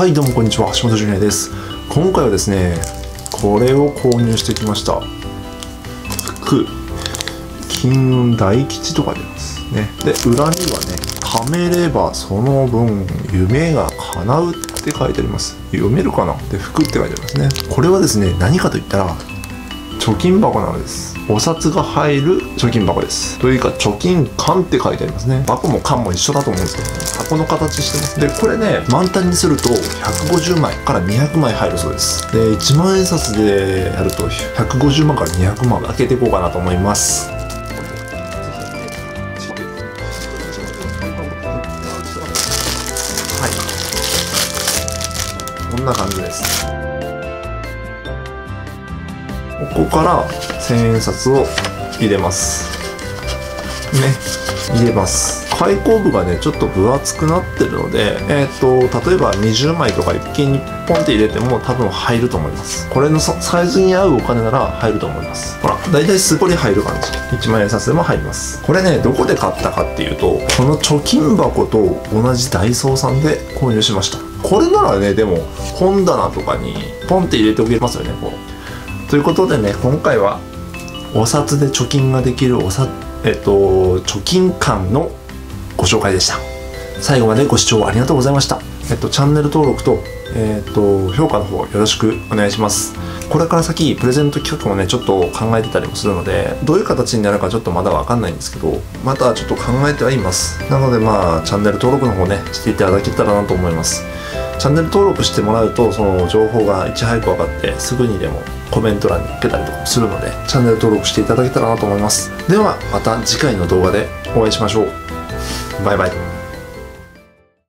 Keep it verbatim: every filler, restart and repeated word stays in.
はいどうもこんにちは、橋本純也です。今回はですね、これを購入してきました。服金運大吉とか出ますね。で裏にはね、貯めればその分夢が叶うって書いてあります。読めるかな。で服って書いてありますね。これはですね、何かといったら貯金箱なのです。お札が入る貯金箱です。というか貯金缶って書いてありますね。箱も缶も一緒だと思うんですけど、ね、箱の形してます。でこれね、満タンにするとひゃくごじゅうまいからにひゃくまい入るそうです。でいちまん円札でやるとひゃくごじゅうまんからにひゃくまん開けていこうかなと思います。はい、こんな感じです。ここから千円札を入れますね。入れます。開口部がねちょっと分厚くなってるので、えっと例えばにじゅうまいとか一気にポンって入れても多分入ると思います。これのサイズに合うお金なら入ると思います。ほら大体すっぽり入る感じ。いちまん円札でも入ります。これねどこで買ったかっていうと、この貯金箱と同じダイソーさんで購入しました。これならね、でも本棚とかにポンって入れておけますよね。こうということでね、今回はお札で貯金ができるおさ、えっと、貯金缶のご紹介でした。最後までご視聴ありがとうございました。えっと、チャンネル登録と、えっと、評価の方よろしくお願いします。これから先プレゼント企画もねちょっと考えてたりもするので、どういう形になるかちょっとまだわかんないんですけど、またちょっと考えてはいます。なのでまあチャンネル登録の方ねしていただけたらなと思います。チャンネル登録してもらうとその情報がいち早く分かってすぐにでもコメント欄に受けたりとかするので、チャンネル登録していただけたらなと思います。ではまた次回の動画でお会いしましょう。バイバイ。